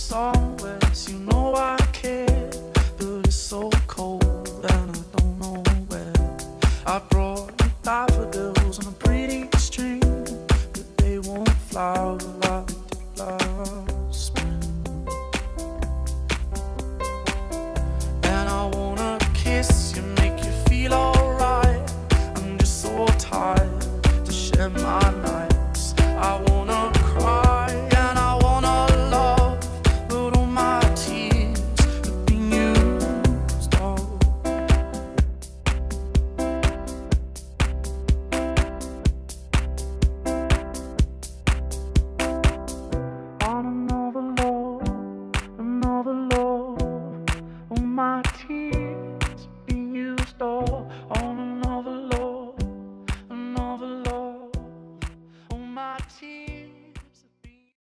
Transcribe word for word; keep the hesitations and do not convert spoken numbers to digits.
somewhere. You know I care, but it's so cold and I don't know where. I brought you daffodils on a pretty string, but they won't flower like they did last spring. And I wanna kiss you, make you feel alright. I'm just so tired to share my nights. I wanna cry and I wanna love, but all my tears have been used all. On another love, another love, all my tears have been used all.